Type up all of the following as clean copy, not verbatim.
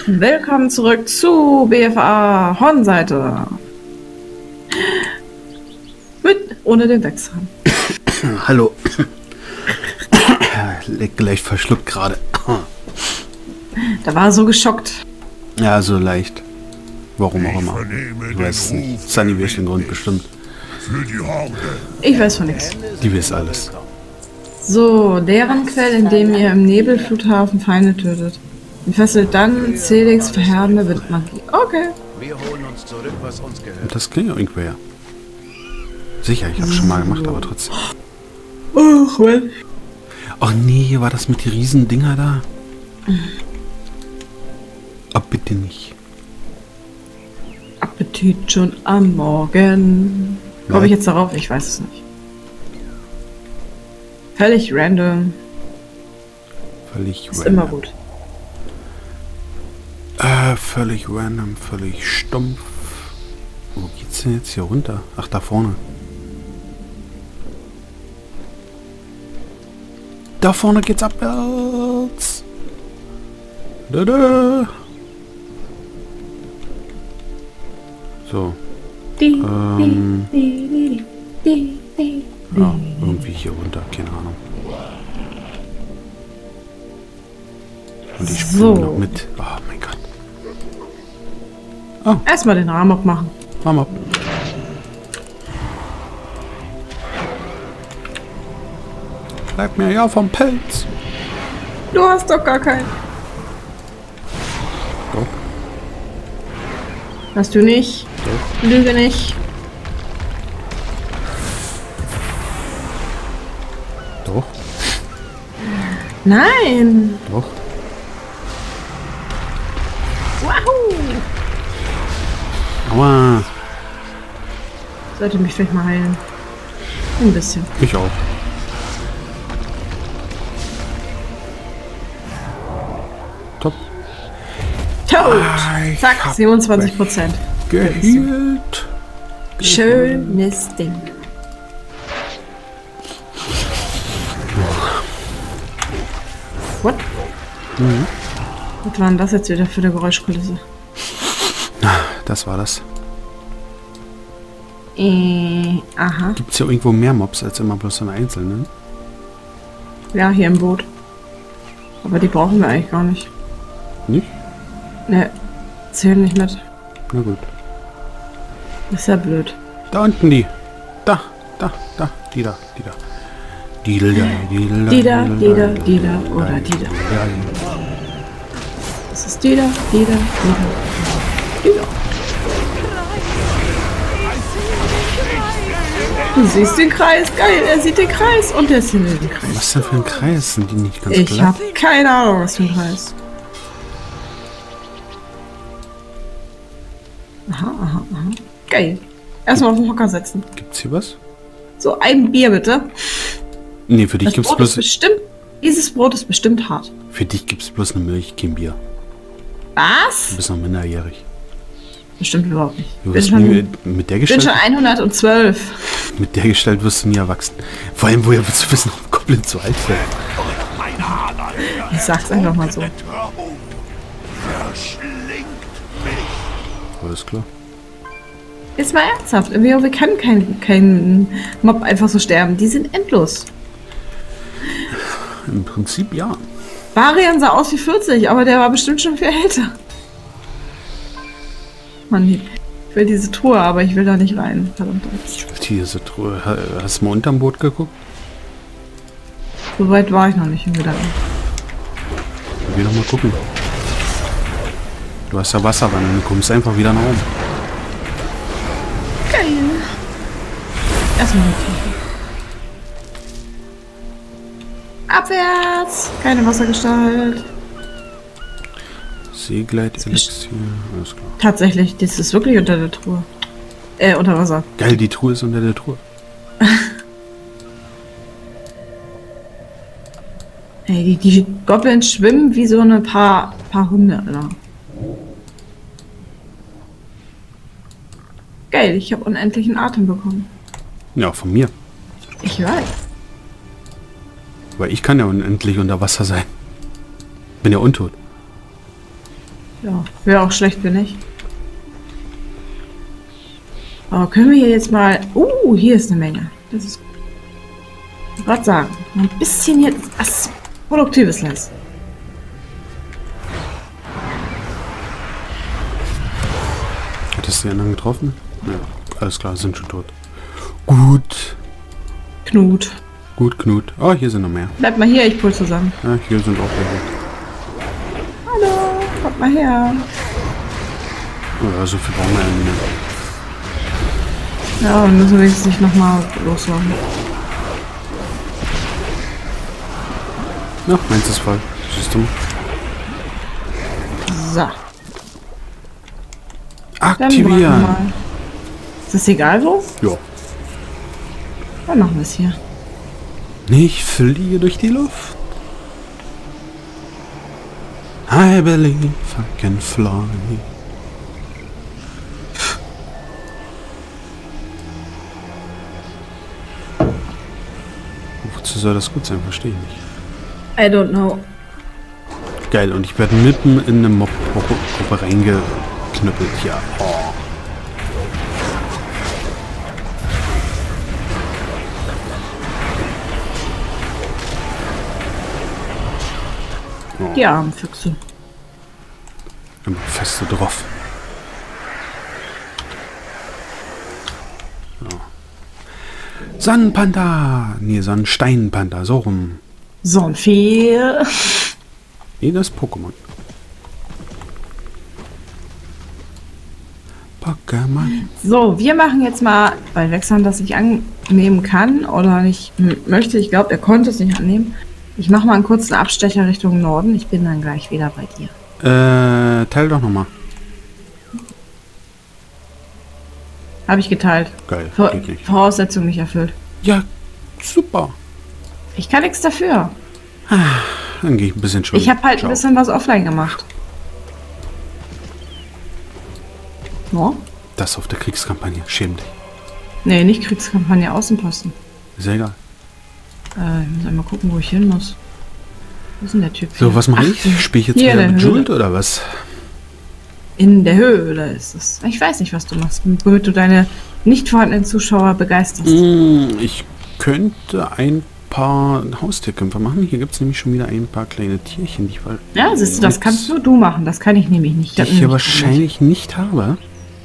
Willkommen zurück zu BFA Hornseite. Ohne den Wechsel. Hallo. Leicht verschluckt gerade. Da war er so geschockt. Ja, so leicht. Warum auch immer. Ich weiß es nicht. Sunny weiß den Grund bestimmt. Ich weiß von nichts. Die weiß alles. So, deren Quell, indem ihr im Nebelfluthafen Feinde tötet. Entfesselt dann Celix verheerende Windmagie. Okay. Wir holen uns zurück, was uns gehört. Das klingt ja irgendwer. Sicher, ich hab's schon mal gemacht, aber trotzdem. Ach, well. Ach nee, war das mit den riesen Dinger da? Ach, bitte nicht. Appetit schon am Morgen. Komme ich jetzt darauf? Ich weiß es nicht. Völlig random. Völlig Ist random. immer gut. Völlig random, völlig stumpf. Wo geht's denn jetzt hier runter? Ach, da vorne. Da vorne geht's abwärts. Da, da. So. Ja, irgendwie hier runter, keine Ahnung. Und ich spiele noch mit. Oh mein Gott. Oh. Erstmal den Rahmen abmachen. Mama. Bleib mir ja vom Pelz. Du hast doch gar keinen. Doch. Hast du nicht? Doch. Lüge nicht. Doch. Nein. Doch. Wahoo. Aua. Sollte mich vielleicht mal heilen. Ein bisschen. Ich auch. Top. Tot. Ich Zack, hab 27%. Geheilt. Schönes Ding. What? Was war denn das jetzt wieder für eine Geräuschkulisse? Das war das. Aha. Gibt's hier irgendwo mehr Mobs als immer bloß so einen einzelnen? Ja, hier im Boot. Aber die brauchen wir eigentlich gar nicht. Nicht? Ne, zählen nicht mit. Na gut. Ist ja blöd. Da unten die. Da. Die da. Die da oder die da. Das ist die da. Du siehst den Kreis, geil, er sieht den Kreis und er ist hinter den Kreis. Was denn für ein Kreis? Sind die nicht ganz Ich glatt? habe keine Ahnung, was für ein Kreis. Aha. Geil. Erstmal auf den Hocker setzen. Gibt's hier was? So, ein Bier bitte. Nee, für dich Das gibt's Brot ist bloß... bestimmt, dieses Brot ist bestimmt hart. Für dich gibt's bloß eine Milch, kein Bier. Was? Du bist noch minderjährig. Bestimmt überhaupt nicht. Du Bin wirst schon, nie, mit der bin schon Gestalt... 112. Mit der Gestalt wirst du nie erwachsen. Vor allem, woher willst du wissen, ob Goblin zu alt wird? Ich sag's einfach mal so. Alles klar. Jetzt mal ernsthaft. Wir können kein Mob einfach so sterben. Die sind endlos. Im Prinzip ja. Varian sah aus wie 40, aber der war bestimmt schon viel älter. Mann, ich will diese Truhe, aber ich will da nicht rein. Verdammt. Ich will diese Truhe. Hast du mal unterm Boot geguckt? So weit war ich noch nicht im Gedanken. Ich will noch mal gucken. Du hast ja Wasserwanne, du kommst einfach wieder nach oben. Geil. Erstmal eine Tiefe. Abwärts! Keine Wassergestalt. Seegleit-Elixier, alles klar. Tatsächlich, das ist wirklich unter der Truhe. Unter Wasser. Geil, die Truhe ist unter der Truhe. Hey, die Goblins schwimmen wie so eine paar Hunde, Alter. Geil, ich habe unendlichen Atem bekommen. Ja, von mir. Ich weiß. Weil ich kann ja unendlich unter Wasser sein. Bin ja untot. Ja, wäre auch schlecht, bin ich. Aber können wir hier jetzt mal... hier ist eine Menge. Das ist... Ich wollte gerade sagen, ein bisschen hier was Produktives leisten. Hattest du die anderen getroffen? Ja, alles klar, sind schon tot. Gut. Knut. Gut, Knut. Oh, hier sind noch mehr. Bleib mal hier, ich pull zusammen. Ja, hier sind auch welche. Hallo, kommt mal her. Ja, so viel brauchen wir ja nicht mehr. Ja, und müssen wir jetzt nicht nochmal loswerden. Ja, meins ist voll. Siehst du? So. Dann Aktivieren. warten wir mal. Ist das egal wo? Ja. Dann machen wir es hier. Ich fliege durch die Luft. I believe I can fly. Wozu soll das gut sein? Verstehe ich nicht. I don't know. Geil, und ich werde mitten in eine Mob-Gruppe reingeknüppelt. Ja. Oh. Die armen Füchse. Immer feste drauf. So. Sonnenpanda! Nee, Sonnensteinpanda, so rum. So ein Vieh. Nee, das ist Pokémon. Pokémon. So, wir machen jetzt mal, weil Wechseln das nicht annehmen kann oder nicht möchte. Ich glaube, er konnte es nicht annehmen. Ich mache mal einen kurzen Abstecher Richtung Norden. Ich bin dann gleich wieder bei dir. Teil doch nochmal. Habe ich geteilt. Geil, geht nicht. Voraussetzung nicht erfüllt. Ja, super. Ich kann nichts dafür. Dann gehe ich ein bisschen schon. Ich habe halt Ciao. ein bisschen was offline gemacht. No? Das auf der Kriegskampagne. Schäm dich. Nee, nicht Kriegskampagne, Außenposten. Ist ja egal. Ich muss einmal gucken, wo ich hin muss. Wo ist denn der Typ? So, hier? was mache Ach, ich? Spiele ich jetzt hier wieder in mit der Höhle. Jult oder was? In der Höhle ist es. Ich weiß nicht, was du machst, womit du deine nicht vorhandenen Zuschauer begeisterst. Ich könnte ein paar Haustierkämpfe machen. Hier gibt es nämlich schon wieder ein paar kleine Tierchen, die ich, Ja, siehst du, das kannst nur du machen. Das kann ich nämlich nicht. die ich hier wahrscheinlich nicht habe.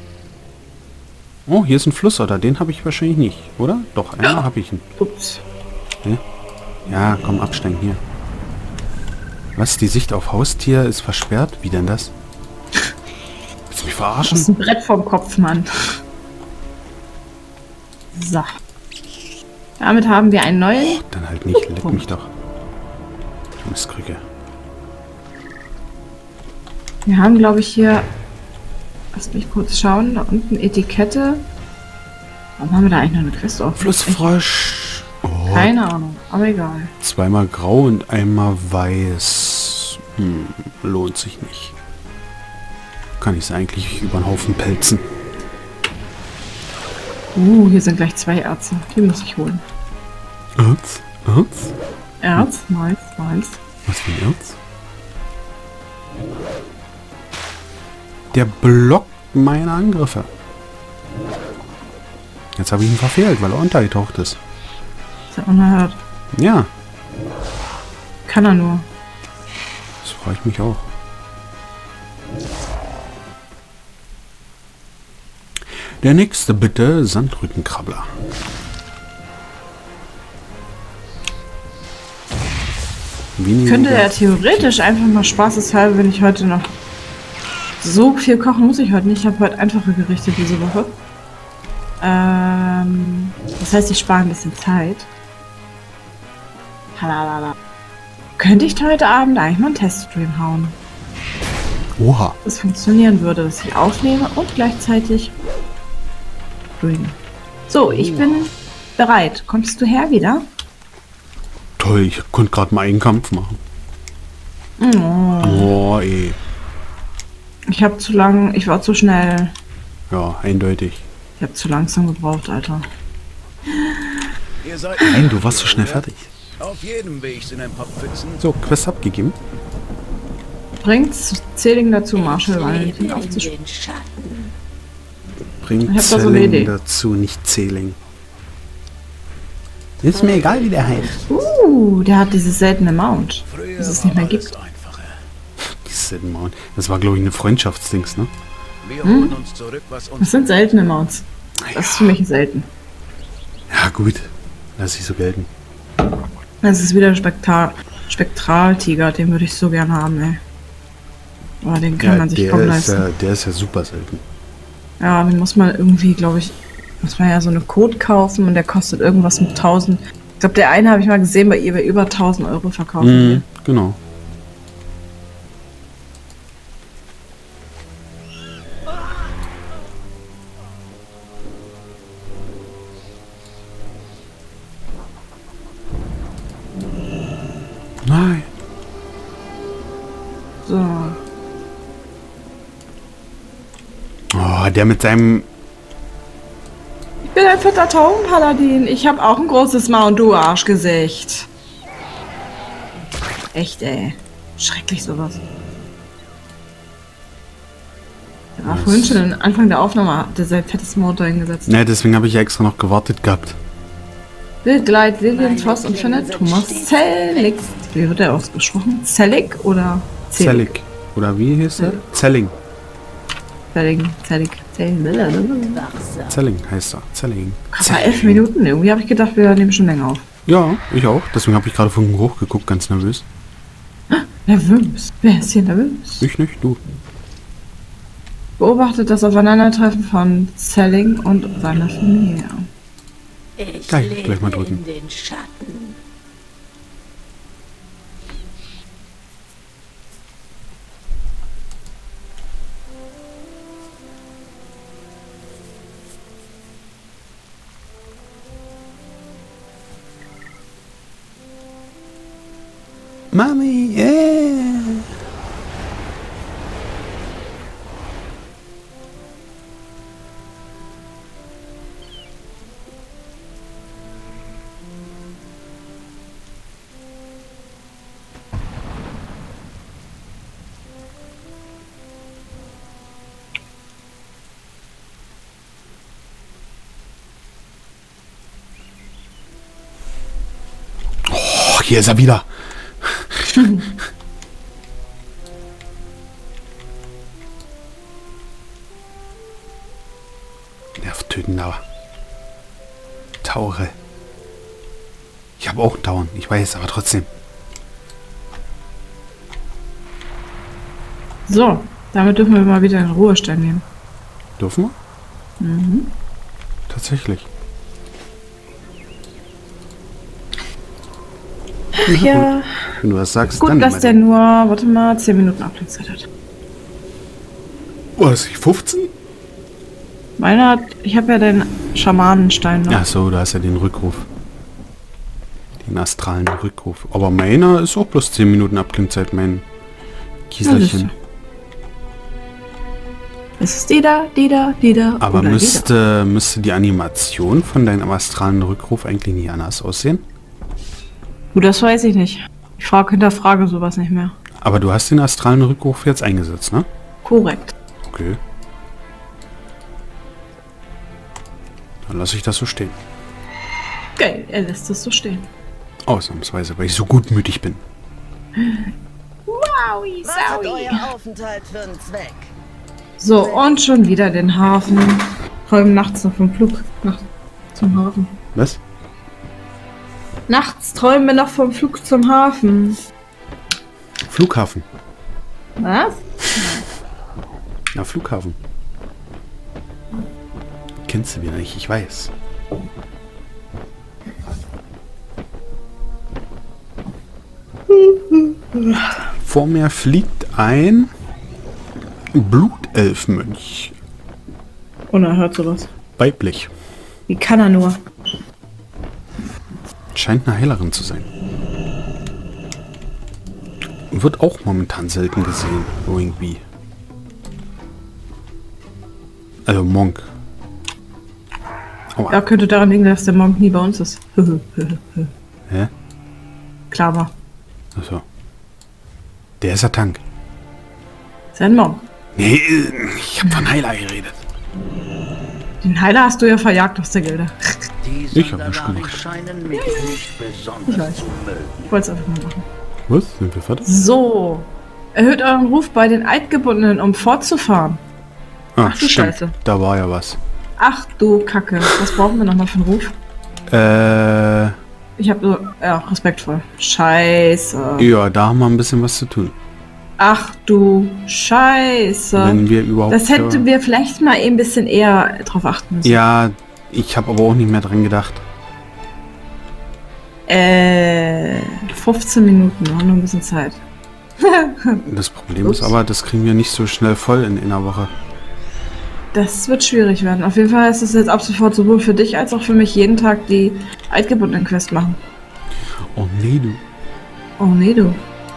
Oh, hier ist ein Flussotter. Den habe ich wahrscheinlich nicht, oder? Doch, einmal habe ich ihn. Ups. Ja, komm, absteigen hier. Was? Die Sicht auf Haustier ist versperrt? Wie denn das? Willst du mich Das verarschen? ist ein Brett vom Kopf, Mann. So. Damit haben wir einen neuen. Dann halt nicht, leck mich doch. Mistkrücke. Wir haben, glaube ich, hier... Lass mich kurz schauen. Da unten Etikette. Warum haben wir da eigentlich noch eine Quest auf? Flussfrosch. Oh, Keine Ahnung, aber egal. zweimal grau und einmal weiß. Lohnt sich nicht. Kann ich es eigentlich über den Haufen pelzen. Hier sind gleich 2 Erze. Die muss ich holen. Erz? Erz? Erz? Malz. Was für ein Erz? Der blockt meine Angriffe. Jetzt habe ich ihn verfehlt, weil er untergetaucht ist. Ist ja unerhört. Ja, Kann er nur. das freue ich mich auch. Der nächste bitte, Sandrückenkrabbler. Könnte ja theoretisch einfach mal spaßeshalber, wenn ich heute noch... So viel kochen muss ich heute nicht. Ich habe heute einfache Gerichte diese Woche. Das heißt, ich spare ein bisschen Zeit. Halalala. Könnte ich heute Abend eigentlich mal einen Teststream hauen? Oha. Das funktionieren würde, dass ich aufnehme und gleichzeitig streame. So, ich bin bereit. Kommst du her wieder? Toll, ich konnte gerade mal einen Kampf machen. Oh, ey. Ich habe zu lang, ich war zu schnell. Ja, eindeutig. Ich habe zu langsam gebraucht, Alter. Ihr seid Nein, du warst so schnell fertig. auf jedem Weg sind ein paar Pfützen. So, Quest abgegeben. Bringt's Zähling dazu, Marshall Valentin aufzuspielen. Bringt Ich hab da so eine Zelling Idee. dazu, nicht Zähling. Ist mir egal, wie der heißt. Der hat dieses seltene Mount, Früher das es nicht mehr war alles gibt. einfacher. Das war, glaube ich, eine Freundschaftsdings, ne? Wir holen uns zurück, was uns Das sind seltene Mounts. Das ist für mich selten. Ja, gut. Lass ich so gelten. Das ist wieder ein Spektraltiger, den würde ich so gern haben, ey. Aber den kann man sich kaum leisten. Der ist ja super selten. Ja, den muss man irgendwie, glaube ich, muss man ja so eine Code kaufen und der kostet irgendwas mit 1000. Ich glaube, der eine habe ich mal gesehen, bei eBay über 1000 Euro verkaufen. Mhm, genau. Nein. So. Oh, der mit seinem... Ich bin ein fetter Taubenpaladin. Ich habe auch ein großes Mount, du Arschgesicht. Echt, ey. Schrecklich sowas. Der war vorhin schon am Anfang der Aufnahme, hat der sein fettes Mount hingesetzt. Ne, deswegen habe ich ja extra noch gewartet gehabt. Wildgleit, Vivian Voss und findet Thomas Zellig. Wie wird er ausgesprochen? Zellig oder Zellig. Oder wie hieß er? Zelling. Zellig. Zelling heißt er. Zelling. Aber 11 Minuten, irgendwie habe ich gedacht, wir nehmen schon länger auf. Ja, ich auch. Deswegen habe ich gerade von hoch geguckt, ganz nervös. Nervös? Wer ist hier nervös? Ich nicht, du. Beobachtet das Aufeinandertreffen von Zelling und seiner Familie. Ich Geil, lebe gleich mal drücken. in den Schatten. Mami, yeah. Oh, hier ist er wieder. Nervtötender Taure. Ich habe auch einen Tauren, ich weiß, aber trotzdem. So, damit dürfen wir mal wieder in Ruhestand nehmen. Dürfen wir? Mhm. Tatsächlich. Ja, Wenn du was sagst, gut, dann. dass der nur, warte mal, 10 Minuten Abklingzeit hat. Was, 15? Meiner hat, ich habe ja den Schamanenstein noch. Ach so, da ist ja den Rückruf. Den astralen Rückruf. Aber meiner ist auch bloß 10 Minuten Abklingzeit, mein Kieselchen. Es ist die da. Aber oder müsste die Animation von deinem astralen Rückruf eigentlich nicht anders aussehen? Gut, das weiß ich nicht. Ich hinterfrage sowas nicht mehr. Aber du hast den astralen Rückruf jetzt eingesetzt, ne? Korrekt. Okay. Dann lasse ich das so stehen. Geil, er lässt es so stehen. Ausnahmsweise, weil ich so gutmütig bin. Wowi, Was hat euer Aufenthalt für einen Zweck? So, und schon wieder den Hafen. Träumen nachts noch vom Flug zum Hafen. Was? Nachts träumen wir noch vom Flug zum Hafen. Flughafen. Was? Na, Flughafen. Kennst du wieder nicht, ich weiß. Vor mir fliegt ein Blutelfmönch. Unerhört sowas. Weiblich. Wie kann er nur? Scheint eine Heilerin zu sein. Wird auch momentan selten gesehen, irgendwie. Also Monk. Aua. Ja, könnte daran liegen, dass der Monk nie bei uns ist. Hä? Klar war. Achso. Der ist der Tank. Senmong. Nee, ich hab von Heiler geredet. Den Heiler hast du ja verjagt aus der Gilde. Die Ich hab nicht Sonderlagen gemacht. scheinen mich nicht Ich besonders weiß. zu mögen. Ich wollte es einfach mal machen. Was? Sind wir fertig? So. Erhöht euren Ruf bei den Eidgebundenen, um fortzufahren. Ah, Ach du stimmt. Scheiße. Da war ja was. Ach du Kacke. Was brauchen wir nochmal für einen Ruf? Ich habe so... Ja, respektvoll. Scheiße. Ja, da haben wir ein bisschen was zu tun. Ach du Scheiße. Wenn wir überhaupt... Das hätten wir vielleicht mal ein bisschen eher drauf achten müssen. Ja, ich habe aber auch nicht mehr dran gedacht. 15 Minuten, wir haben noch ein bisschen Zeit. Das Problem ist aber, das kriegen wir nicht so schnell voll in einer Woche. Das wird schwierig werden. Auf jeden Fall ist es jetzt ab sofort sowohl für dich als auch für mich jeden Tag die eidgebundenen Quest machen. Oh nee, du. Oh nee, du.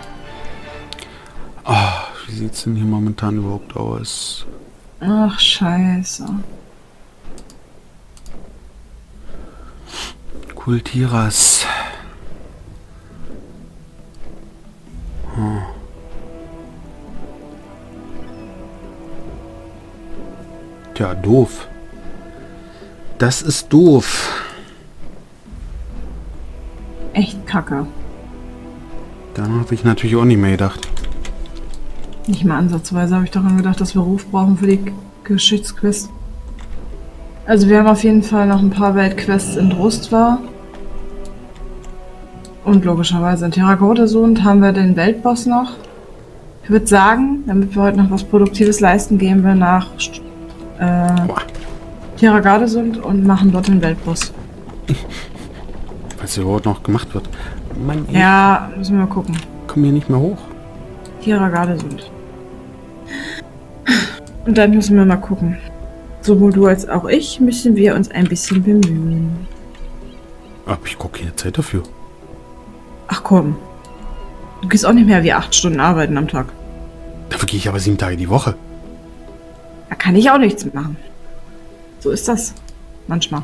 Wie sieht's denn hier momentan überhaupt aus? Ach, scheiße. Kultiras. Tja, doof. Das ist doof. Echt kacke. Daran habe ich natürlich auch nicht mehr gedacht. Nicht mal ansatzweise habe ich daran gedacht, dass wir Ruf brauchen für die Geschichtsquest. Also wir haben auf jeden Fall noch ein paar Weltquests in Drustvar. Und logischerweise in Terrakotta-Sund haben wir den Weltboss noch. Ich würde sagen, damit wir heute noch was Produktives leisten, gehen wir nach Terrakotta-Sund und machen dort den Weltboss. Falls der überhaupt noch gemacht wird. Mann, ey, Ja, müssen wir mal gucken. komm hier nicht mehr hoch. Terrakotta-Sund. Und dann müssen wir mal gucken. Sowohl du als auch ich müssen wir uns ein bisschen bemühen. Aber ich gucke keine Zeit dafür. Ach komm. Du gehst auch nicht mehr wie 8 Stunden arbeiten am Tag. Dafür gehe ich aber 7 Tage die Woche. Da kann ich auch nichts machen. So ist das. Manchmal.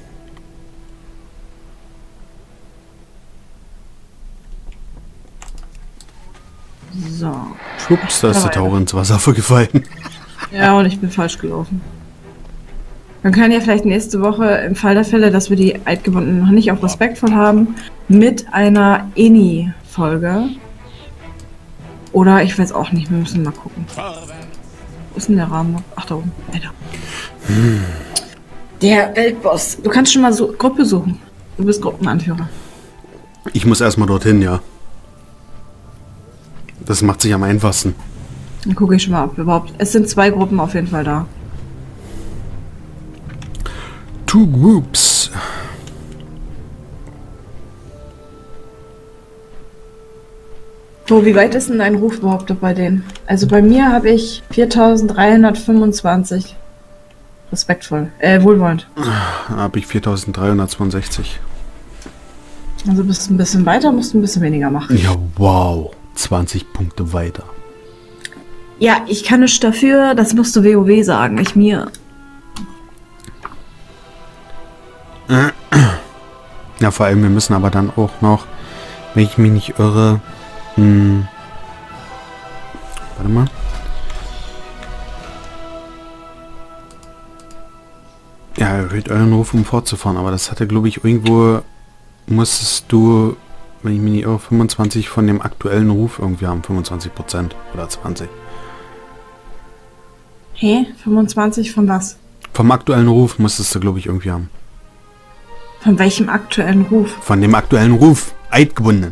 So. Schwupps, da ist der Taucher ins Wasser gefallen. Ja, und ich bin falsch gelaufen. Wir können ja vielleicht nächste Woche im Fall der Fälle, dass wir die Eidgebundenen noch nicht auf respektvoll haben, mit einer Eni-Folge. Oder ich weiß auch nicht, wir müssen mal gucken. Wo ist denn der Rahmen noch? Ach, da oben. Weiter. Der Weltboss. Du kannst schon mal so Gruppe suchen. Du bist Gruppenanführer. Ich muss erstmal dorthin, ja. Das macht sich am einfachsten. Dann gucke ich schon mal, ob überhaupt. Es sind 2 Gruppen auf jeden Fall da. 2 Groups. So, wie weit ist denn dein Ruf überhaupt bei denen? Also bei mir habe ich 4325. Respektvoll. Wohlwollend. Da habe ich 4362. Also bist du ein bisschen weiter, musst du ein bisschen weniger machen. Ja, wow. 20 Punkte weiter. Ja, ich kann nichts dafür, das musst du WoW sagen, nicht mir. Ja, vor allem, wir müssen aber dann auch noch, wenn ich mich nicht irre, warte mal. Ja, erhöht euren Ruf, um fortzufahren, aber das hatte, glaube ich, irgendwo, musstest du, wenn ich mich nicht irre, 25 von dem aktuellen Ruf irgendwie haben, 25% oder 20. Hä? 25 von was? Vom aktuellen Ruf musstest du, glaube ich, irgendwie haben. Von welchem aktuellen Ruf? Von dem aktuellen Ruf, eidgebunden.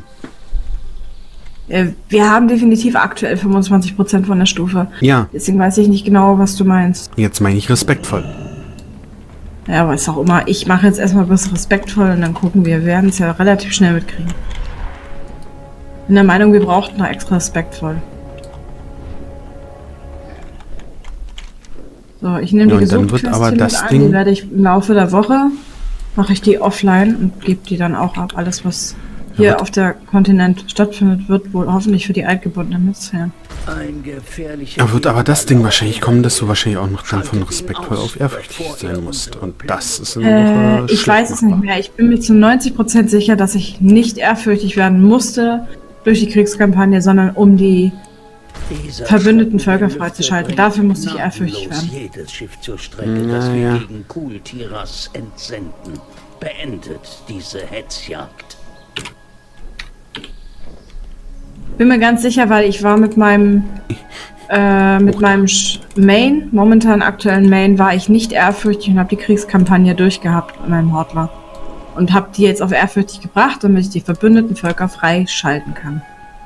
Wir haben definitiv aktuell 25% von der Stufe. Ja, Deswegen weiß ich nicht genau, was du meinst. jetzt meine ich respektvoll. Ja, was auch immer. Ich mache jetzt erstmal bis respektvoll und dann gucken wir. Wir werden es ja relativ schnell mitkriegen. Bin der Meinung, wir brauchten noch extra respektvoll. So, ich nehme Ja, die und dann Gesuchtquest wird aber hier das mit an. Ding- Die werde ich im Laufe der Woche, mache ich die offline und gebe die dann auch ab. Alles, was hier wird- auf der Kontinent stattfindet, wird wohl hoffentlich für die Eidgebundenen mitzählen. Ein gefährlicher Da wird aber das Ding Gegner wahrscheinlich kommen, dass du wahrscheinlich auch noch dann von respektvoll auf ehrfürchtig sein musst. Und das ist in der Woche Ich schlecht weiß es nicht machbar. mehr. Ich bin mir zu 90% sicher, dass ich nicht ehrfürchtig werden musste durch die Kriegskampagne, sondern um die verbündeten Völker freizuschalten. Dafür musste ich ehrfürchtig werden. Jedes Schiff zur Strecke, das wir gegen Kultiras entsenden. Beendet diese Hetzjagd. Bin mir ganz sicher, weil ich war mit meinem Main, momentan aktuellen Main, war ich nicht ehrfürchtig und habe die Kriegskampagne durchgehabt mit meinem Hortler. Und habe die jetzt auf ehrfürchtig gebracht, damit ich die verbündeten Völker freischalten kann.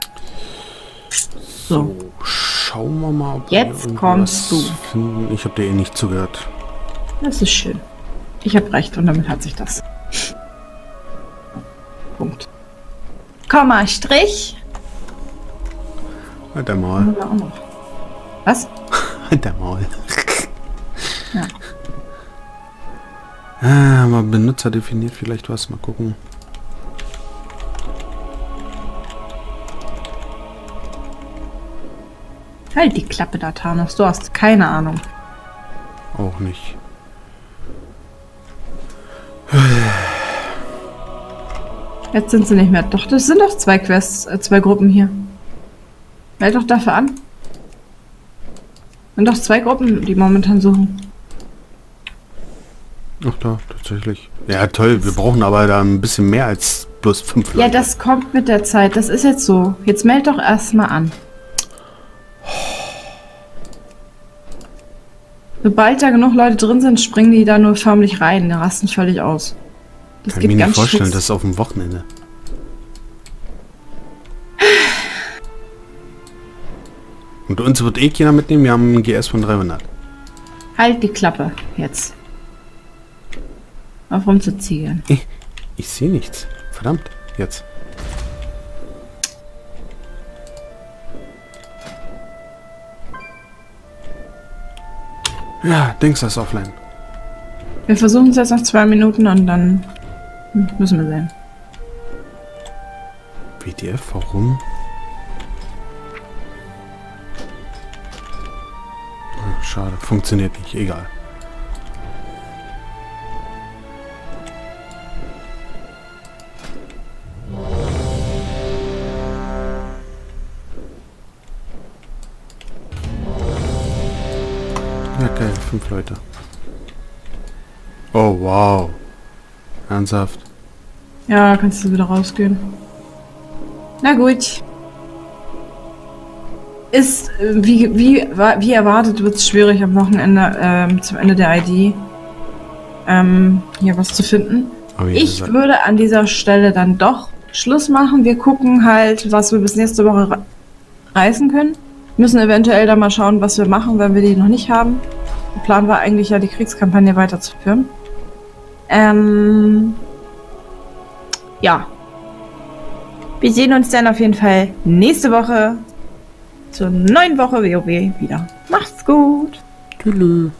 So. Schauen wir mal, ob Jetzt kommst du. Finden. Ich habe dir eh nicht zugehört. Das ist schön. Ich habe recht und damit hat sich das. Punkt. Komma, Strich. Halt der Maul. Haben wir auch noch. Was? Halt der Maul. Ja. Mal Benutzer definiert vielleicht was. Mal gucken. Halt die Klappe da, Thanos. Du hast keine Ahnung. Auch nicht. Jetzt sind sie nicht mehr. Doch, das sind doch 2 Quests, 2 Gruppen hier. Meld doch dafür an. Sind doch 2 Gruppen, die momentan suchen. Ach da, tatsächlich. Ja, toll. Wir brauchen aber da ein bisschen mehr als bloß 5 Leute. Ja, das kommt mit der Zeit. Das ist jetzt so. Jetzt meld doch erstmal an. Sobald da genug Leute drin sind, springen die da nur förmlich rein. Die rasten völlig aus. Das Kann ich geht mir ganz nicht vorstellen, fix. das ist auf dem Wochenende. Und uns wird eh keiner mitnehmen. Wir haben einen GS von 300. Halt die Klappe jetzt. Auf rumzuziehen. Ich sehe nichts. Verdammt. Jetzt. Ja, Dings ist offline. Wir versuchen es jetzt noch 2 Minuten und dann müssen wir sehen. WTF, warum? Ach, schade, funktioniert nicht. Egal. Ja, geil, 5 Leute. Oh, wow. Ernsthaft. Ja, kannst du wieder rausgehen. Na gut. Ist, wie erwartet, wird es schwierig am Wochenende, zum Ende der ID, hier was zu finden. Aber Ich würde an dieser Stelle dann doch Schluss machen. Wir gucken halt, was wir bis nächste Woche reißen können. Müssen eventuell dann mal schauen, was wir machen, wenn wir die noch nicht haben. Der Plan war eigentlich ja, die Kriegskampagne weiterzuführen. Ja. Wir sehen uns dann auf jeden Fall nächste Woche zur neuen Woche WoW wieder. Macht's gut! Tschüss.